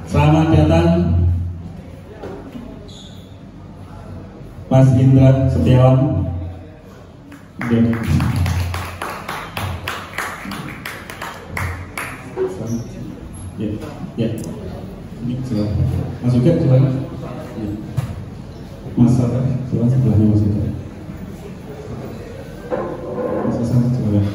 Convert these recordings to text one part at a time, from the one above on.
Selamat datang Mas Indra Setiawan. Ya. Ini silakan. Mas Uga silakan. Ya. Mas Sata, silakan sebelahnya Mas Uga. Mas Hasan silakan.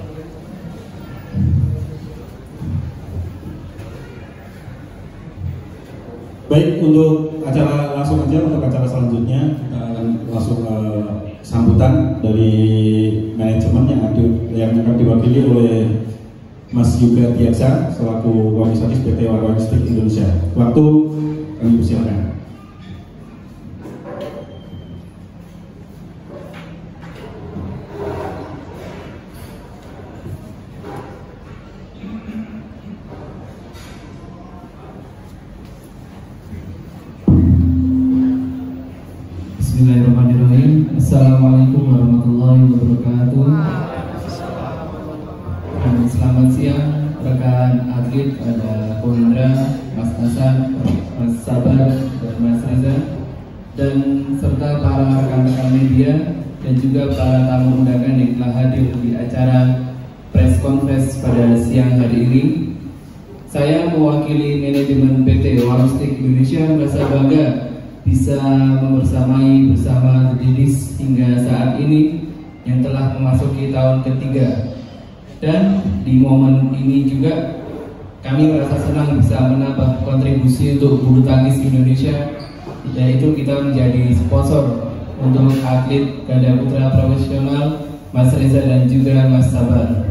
Baik, untuk acara langsung aja, untuk acara selanjutnya kita akan langsung sambutan dari manajemen yang akan diwakili oleh Mas Yuga Tiaksa selaku Komisaris PT Warlogistik Indonesia. Waktu kami persilakan. Bismillahirrahmanirrahim. Assalamualaikum warahmatullahi wabarakatuh. Selamat siang rekan atlet, ada Ko Indra, Mas Hasan, Mas Sabar, dan Mas Reza, dan serta para rekan-rekan media dan juga para tamu undangan yang telah hadir di acara press conference pada siang hari ini. Saya mewakili manajemen PT Warlogistik Indonesia merasa bangga bisa membersamai bersama Dedis hingga saat ini yang telah memasuki tahun ketiga. Dan di momen ini juga kami merasa senang bisa menambah kontribusi untuk bulu tangkis Indonesia, yaitu kita menjadi sponsor untuk atlet ganda putra profesional Mas Reza dan juga Mas Sabar.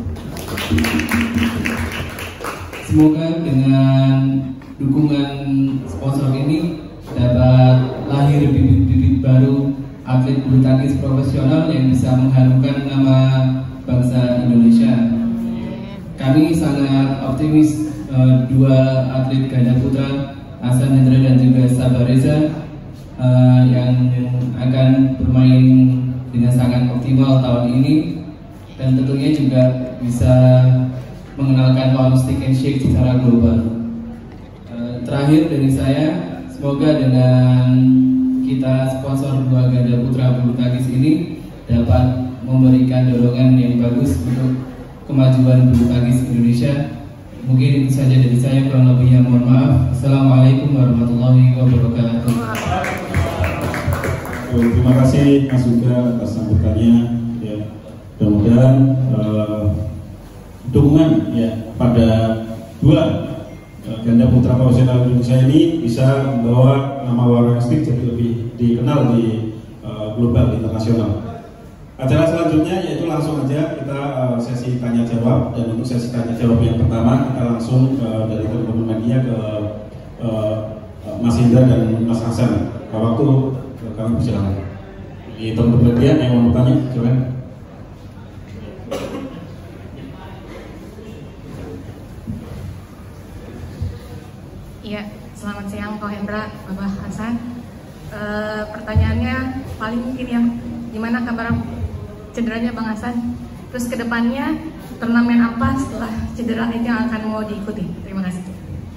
Semoga dengan dukungan sponsor ini dapat lahir bibit-bibit baru atlet bulu tangkis profesional yang bisa mengharumkan nama bangsa Indonesia. Kami sangat optimis dua atlet ganda putra Hasan Hendra dan juga Sabar Reza yang akan bermain dengan sangat optimal tahun ini, dan tentunya juga bisa mengenalkan Warlogistik Handshake secara global. Terakhir dari saya, semoga dengan kita sponsor dua ganda putra bulu tangkis ini dapat memberikan dorongan yang bagus untuk kemajuan bulu tangkis Indonesia. Mungkin itu saja dari saya, kurang lebihnya mohon maaf. Assalamualaikum warahmatullahi wabarakatuh. Terima kasih Mas Uga atas sambutannya. Ya, mudah-mudahan dukungan ya pada dua ganda putra profesional Indonesia ini bisa membawa nama Warlogistik jadi lebih dikenal di global internasional. Acara selanjutnya yaitu langsung aja kita sesi tanya jawab, dan untuk sesi tanya jawab yang pertama kita langsung dari teman-teman media ke Mas Indra dan Mas Hasan. Waktu kami persilakan. Di teman-teman media yang mau bertanya, silakan. Iya, selamat siang Ko Hendra, Bapak Hasan. Pertanyaannya paling mungkin yang gimana kabar cederanya Bang Hasan? Terus kedepannya turnamen apa setelah cedera itu yang akan mau diikuti? Terima kasih.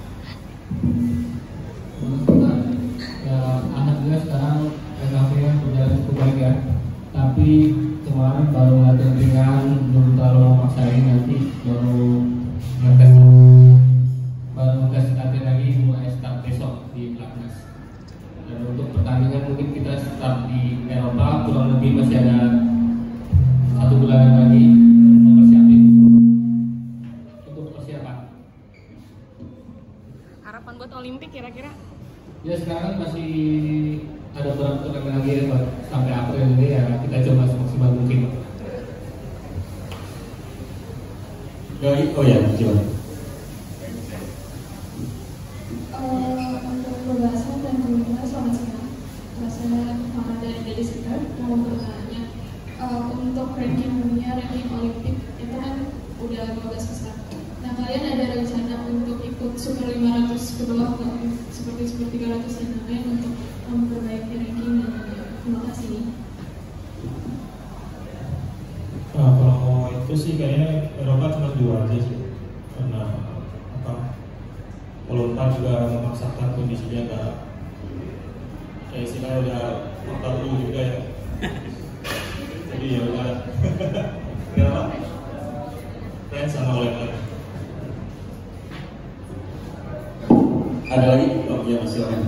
Alhamdulillah sekarang recovery-nya berjalan cukup baik ya. Tapi kemarin baru latihan ringan, belum terlalu memaksain, nanti baru ngetes latihan lagi, mulai start besok di Platnas. Dan untuk pertandingan mungkin kita start di Eropa, kurang lebih masih ada 1 bulan lagi mempersiapin untuk persiapan. Harapan buat Olimpik kira-kira? Ya sekarang masih ada beberapa turnamen lagi ya, sampai April ini ya kita coba semaksimal mungkin. Oh ya, silakan. Untuk pembahasan dan komentar selamat siang. Saya Muhammad dari Dedis mau bertanya, untuk ranking dunia, ranking Olimpik itu kan udah 12 besar. Nah, kalian ada rencana untuk ikut Super 500 ke bawah seperti Super 300 dan lain untuk memperbaiki ranking dan kualitas ini? Nah, kalau itu sih kayaknya Eropa cuma 2 aja sih, karena apa? volunteer juga memaksakan kondisinya nggak kayak istilahnya udah portal dulu juga ya. Jadi ya udah kenapa? Dan sama oleh Ada lagi? Oh iya, silakan.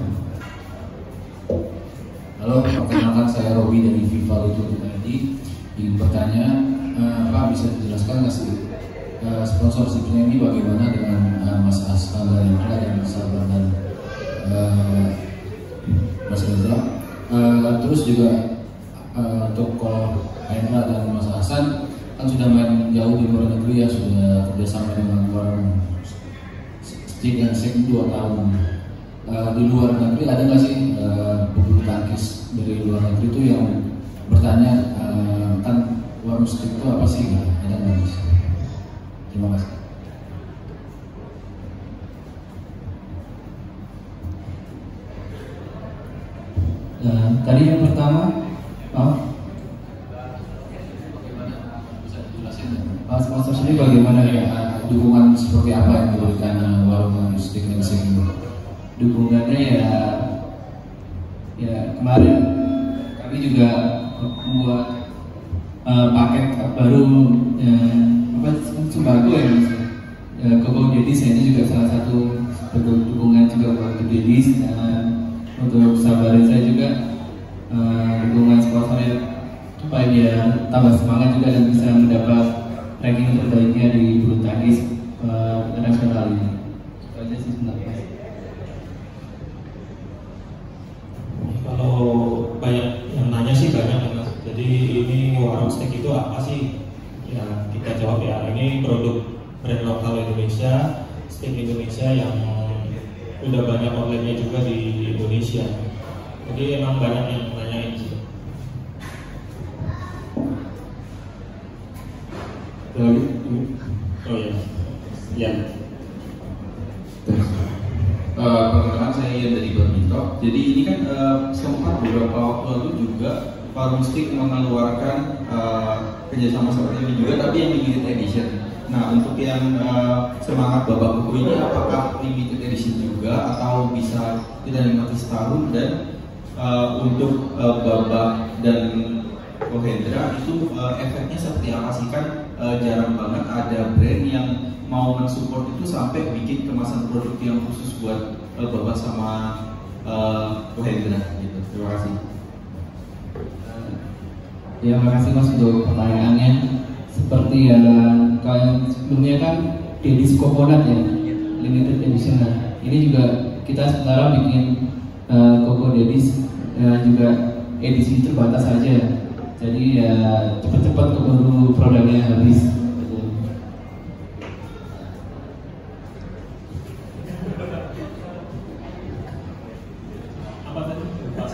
Halo, perkenalkan saya Robi dari Viva Lucu tadi. Ingin bertanya, Pak bisa dijelaskan nggak sih sponsorshipnya ini bagaimana dengan Mas Asal dan Mas Sabar dan Mas Reza? Terus juga untuk kalau Hendra dan Mas Hasan kan sudah main jauh di luar negeri ya, sudah kerjasama dengan warung stick yang 2 tahun. Di luar negeri ada nggak sih pebulu tangkis dari luar negeri itu yang bertanya kan warung stick itu apa sih? Ada nggak Mas? Terima kasih. Tadi yang pertama, sponsorship ini bagaimana ya? Dukungan seperti apa yang diberikan warung stick dan sing? Dukungannya ya kemarin kami juga membuat paket baru sembako ya Mas. Koko Dedis ini juga salah satu bentuk dukungan juga buat Dedis. Untuk Sabarin saya juga dukungan sponsornya supaya dia tambah semangat juga dan bisa mendapat ranking terbaiknya di bulu tangkis nasional ini. Itu aja sih sebenarnya. kalau banyak yang nanya sih banyak Mas. Jadi ini warung stick itu apa sih? Ya kita jawab ya, ini produk brand lokal Indonesia, stick Indonesia yang udah banyak outletnya juga di Indonesia. Jadi emang banyak yang nanyain sih. Oh iya, ya. Perkenalkan saya Ian dari Badminton. Jadi ini kan sempat beberapa waktu lalu juga warung stick mengeluarkan kerjasama seperti ini juga, tapi yang limited edition. Nah, untuk yang semangat babak buku ini, apakah limited edition juga atau bisa tidak nikmati setahun? Dan untuk babak dan Kohendra itu efeknya seperti apa sih? Kan jarang banget ada brand yang mau mensupport itu sampai bikin kemasan produk yang khusus buat babak sama Kohendra gitu. Terima kasih. Ya, makasih Mas untuk pertanyaannya. Seperti yang kalian sebelumnya kan Dedis Coconut ya, limited edition. Nah, ini juga kita sementara bikin Coco Dedis juga edisi terbatas saja. Jadi ya cepat-cepat keburu produknya habis. Apa tadi?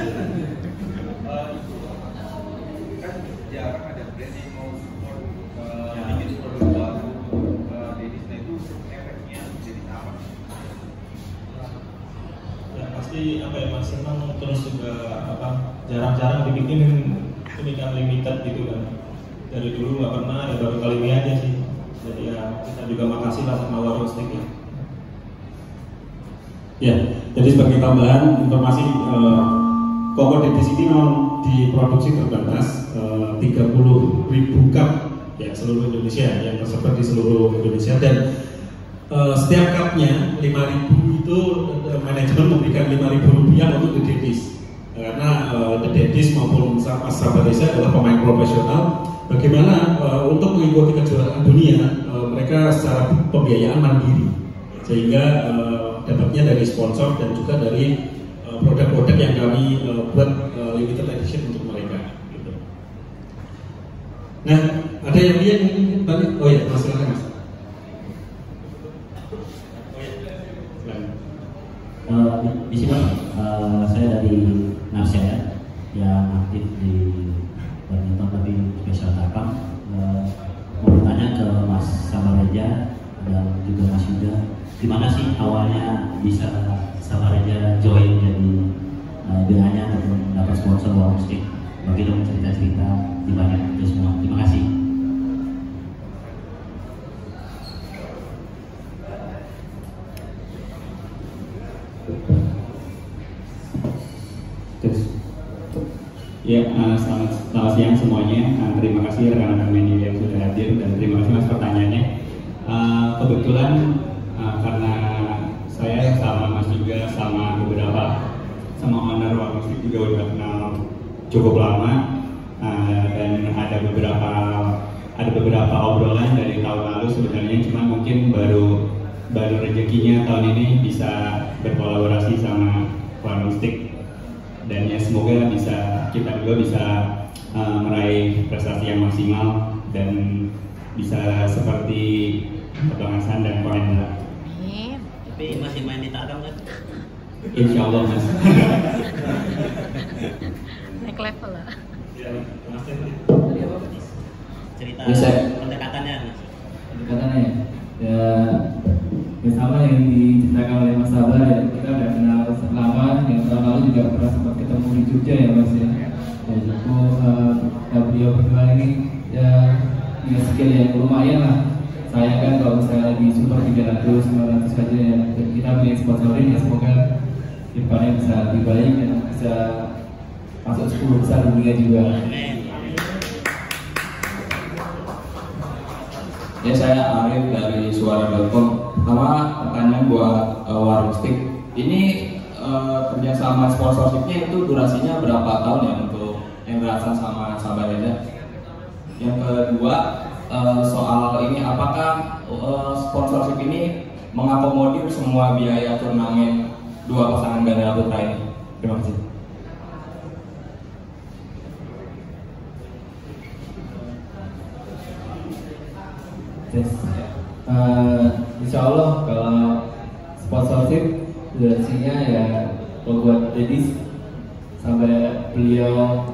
Kan jarang ada brand yang mau support bikin produk baru Dedisnya itu efeknya jadi apa? Ya pasti apa ya Mas, senang terus juga apa jarang-jarang dibikin demikian limited gitu kan. Dari dulu nggak pernah, ya baru kali ini aja sih. Jadi ya kita juga makasih lah sama warung stick ya. Ya, jadi sebagai tambahan informasi, Coco Dedis ini memang diproduksi terbatas 30.000 cup ya seluruh Indonesia yang tersebar di seluruh Indonesia, dan setiap cupnya 5.000 itu manajemen memberikan 5.000 rupiah untuk The Dedis, karena The Dedis maupun Mas Sabareza adalah pemain profesional. Bagaimana untuk mengikuti kejuaraan dunia, mereka secara pembiayaan mandiri, sehingga dapatnya dari sponsor dan juga dari produk-produk yang kami buat limited edition untuk mereka. Gitu. Nah, ada yang lihat mungkin balik? Oh ya, Mas silakan Mas. Di sini saya dari Narsia yang aktif di badminton tapi spesial cabang. Mau bertanya ke Mas Sabareja dan juga Mas Yuda, gimana sih awalnya bisa Sabareja join jadi BA-nya ataupun dapat sponsor warung stick? Bagi dong cerita-cerita di banyak itu semua. Terima kasih. Terus. Ya, selamat siang semuanya. Terima kasih rekan-rekan media yang sudah hadir dan terima kasih mas pertanyaannya. Kebetulan karena saya sama mas juga sama owner warung mustik juga udah kenal cukup lama, dan ada beberapa obrolan dari tahun lalu sebenarnya, cuma mungkin baru rezekinya tahun ini bisa berkolaborasi sama warung mustik. Dan ya semoga kita juga bisa meraih prestasi yang maksimal dan bisa seperti Bang Hasan dan Ko Hendra. Tapi masih main di Tarong kan? Insya Allah mas. Naik level lah. Cerita Bisa. pendekatannya mas. Pendekatannya ya sama yang diceritakan oleh Mas Sabar ya, kita udah kenal lama, yang tahun lalu juga pernah sempat ketemu di Jogja ya mas ya. Dan beliau berdua ini ya punya skill yang lumayan lah. Saya kan kalau misalnya di Super 300, 900 saja ya, kita punya sponsorin ya, semoga depannya bisa lebih baik dan bisa masuk 10 besar dunia juga. Ya, saya Arif dari Suara.com. Pertama pertanyaan buat warung mustik. Ini kerjasama sponsorshipnya itu durasinya berapa tahun ya untuk Hendra Hasan sama Sabar Reza? Yang kedua soal ini, apakah sponsorship ini mengakomodir semua biaya turnamen dua pasangan ganda putra ini? Terima kasih. Insya Allah kalau sponsorship durasinya ya kalau buat Dedis sampai beliau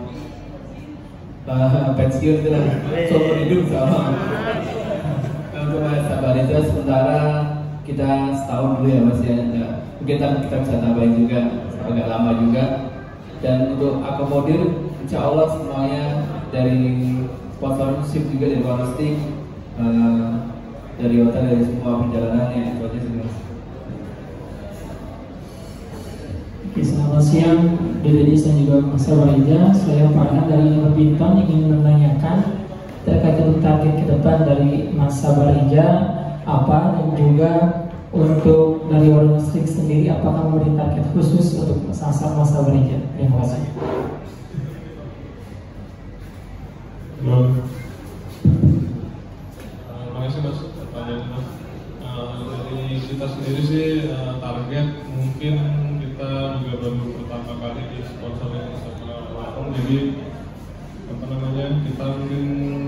pensiun itu lah, seumur hidup sama. Untuk Mas Sabar itu sementara kita setahun dulu ya mas ya, mungkin kita bisa tambahin juga agak lama juga. Dan untuk akomodir insya Allah semuanya dari sponsorship juga dari logistik, dari hotel, dari semua perjalanan ya, itu aja sih mas. Oke, selamat siang Dedis dan juga Mas Sabar Reza. Saya Farhan dari Binton ingin menanyakan terkait dengan target ke depan dari Mas Sabar Reza apa, dan juga untuk dari warung mustik sendiri apakah memberi target khusus untuk sasar Mas Sabar Reza. Terima kasih. Terima kasih mas. Dari kita sendiri sih target mungkin kita juga baru pertama kali di sponsorin sama warung, jadi kita mungkin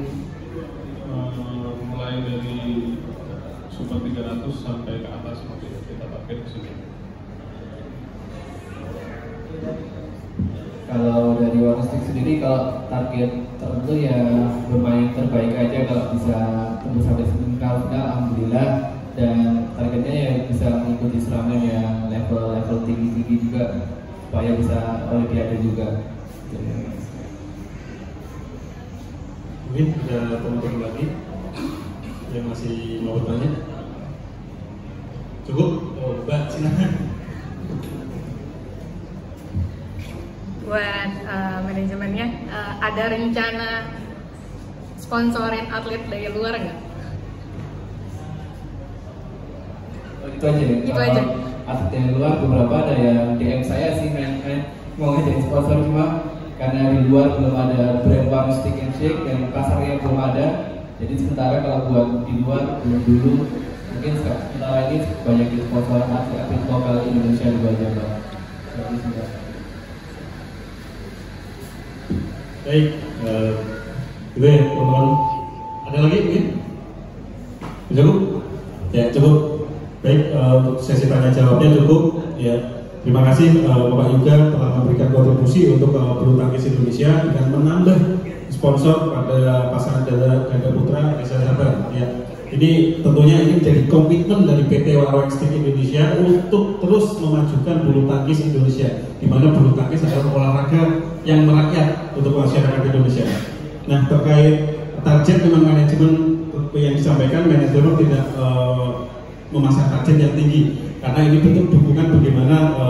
mulai dari Super 300 sampai ke atas mungkin kita target ke sini. Kalau dari Warustik sendiri, kalau target tertentu ya bermain terbaik aja, kalau bisa tembus sampai semifinal alhamdulillah, dan targetnya ya bisa mengikuti turnamen yang level tinggi juga supaya bisa olimpiade juga. Mungkin ada teman-teman lagi yang masih mau bertanya? Cukup? Oh, Mbak, silakan. Buat manajemennya, ada rencana sponsorin atlet dari luar nggak? Itu aja. Itu aja. Atlet dari luar beberapa ada yang DM saya sih mau ngajak sponsor, cuma karena di luar belum ada brand warung stick and shake dan pasarnya belum ada, jadi sementara kalau buat di luar belum dulu, mungkin sementara ini banyak di sponsor atlet lokal Indonesia juga aja Bang. Baik, itu ya teman-teman. Ada lagi mungkin? Cukup? Ya cukup. Baik, untuk sesi tanya jawabnya cukup. Ya, terima kasih Bapak Yuga telah memberikan kontribusi untuk bulu tangkis Indonesia dengan menambah sponsor pada pasangan ganda putra Reza Sabar. Ya, ini tentunya ini menjadi komitmen dari PT Warung Stick Indonesia untuk terus memajukan bulu tangkis Indonesia, di mana bulu tangkis adalah olahraga yang merakyat untuk masyarakat Indonesia. Nah, terkait target memang manajemen yang disampaikan, manajemen tidak memasang target yang tinggi, karena ini bentuk dukungan bagaimana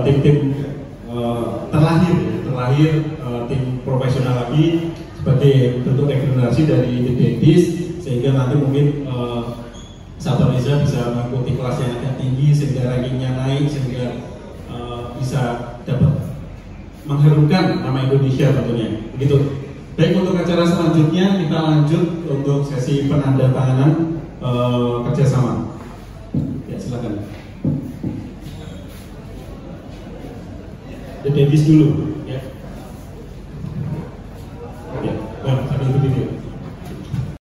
tim-tim terlahir tim profesional lagi sebagai bentuk regenerasi dari Dedis, sehingga nanti mungkin Sabar Reza bisa mengikuti kelas yang agak tinggi sehingga rankingnya naik, sehingga bisa dapat mengharumkan nama Indonesia tentunya. Begitu. Baik, untuk acara selanjutnya kita lanjut untuk sesi penandatanganan kerjasama. Ya, silakan. Dedis dulu.